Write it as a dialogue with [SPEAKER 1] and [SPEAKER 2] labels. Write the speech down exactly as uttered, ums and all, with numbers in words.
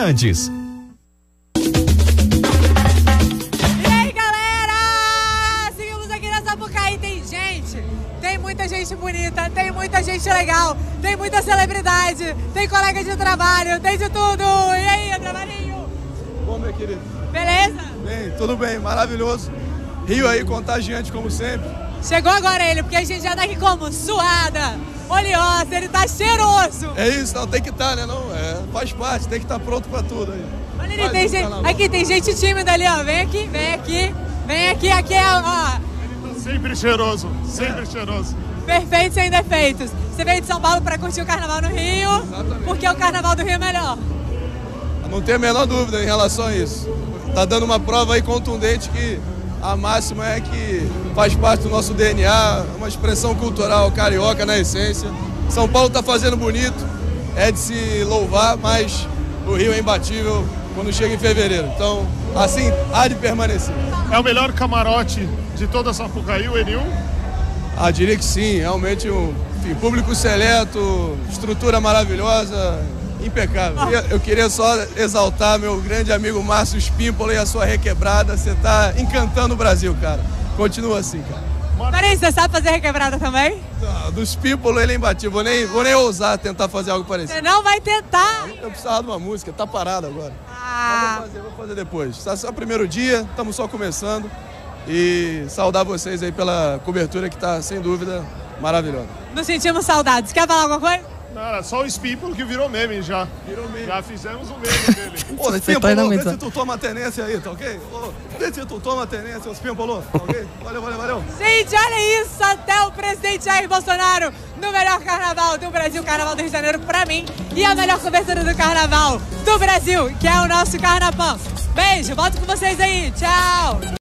[SPEAKER 1] anunciantes.
[SPEAKER 2] Tem muita gente bonita, tem muita gente legal, tem muita celebridade, tem colega de trabalho, tem de tudo. E aí, trabalhinho?
[SPEAKER 3] Bom, meu querido.
[SPEAKER 2] Beleza?
[SPEAKER 3] Bem, tudo bem, maravilhoso. Rio aí, contagiante como sempre.
[SPEAKER 2] Chegou agora ele, porque a gente já tá aqui como? Suada, oleosa, ele tá cheiroso.
[SPEAKER 3] É isso, não, tem que estar, né? Não, é, faz parte, tem que estar pronto pra tudo aí.
[SPEAKER 2] Olha ali, tem gente, aqui tem gente tímida ali, ó. Vem aqui, vem aqui, vem aqui, aqui é, ó.
[SPEAKER 4] Sempre cheiroso, sempre é. cheiroso.
[SPEAKER 2] Perfeito, sem defeitos. Você veio de São Paulo para curtir o Carnaval no Rio.
[SPEAKER 3] Exatamente.
[SPEAKER 2] Porque o Carnaval do Rio é melhor.
[SPEAKER 3] Não tem a menor dúvida em relação a isso. Tá dando uma prova aí contundente que a máxima é que faz parte do nosso D N A, uma expressão cultural carioca na essência. São Paulo tá fazendo bonito, é de se louvar, mas o Rio é imbatível quando chega em fevereiro. Então, assim, há de permanecer.
[SPEAKER 4] É o melhor camarote de toda a Sapucaí, o N um?
[SPEAKER 3] Ah, diria que sim, realmente um enfim, público seleto, estrutura maravilhosa, impecável. Eu queria só exaltar meu grande amigo Márcio Spímpolo e a sua requebrada. Você tá encantando o Brasil, cara. Continua assim, cara.
[SPEAKER 2] Peraí, você sabe fazer requebrada também?
[SPEAKER 3] Ah, do Spímpolo ele é imbatível, vou nem, vou nem ousar tentar fazer algo parecido.
[SPEAKER 2] Você não vai tentar?
[SPEAKER 3] Eu precisava de uma música, tá parado agora.
[SPEAKER 2] Ah.
[SPEAKER 3] Vou fazer, vou fazer depois. Tá só o primeiro dia, estamos só começando. E saudar vocês aí pela cobertura que tá, sem dúvida, maravilhosa.
[SPEAKER 2] Nos sentimos saudades. Quer falar alguma coisa?
[SPEAKER 4] Não, era só o Spímpolo que virou meme já.
[SPEAKER 3] Virou meme.
[SPEAKER 4] Já fizemos o meme dele.
[SPEAKER 3] Ô, Spímpolo, vê se tu toma tenência aí, tá ok? Ô, vê se tu toma tenência, ô Spímpolo, tá ok? Valeu, valeu, valeu.
[SPEAKER 2] Gente, olha isso, até o presidente Jair Bolsonaro no melhor carnaval do Brasil, Carnaval do Rio de Janeiro, pra mim, e a melhor cobertura do carnaval do Brasil, que é o nosso Carnapan. Beijo, volto com vocês aí, tchau!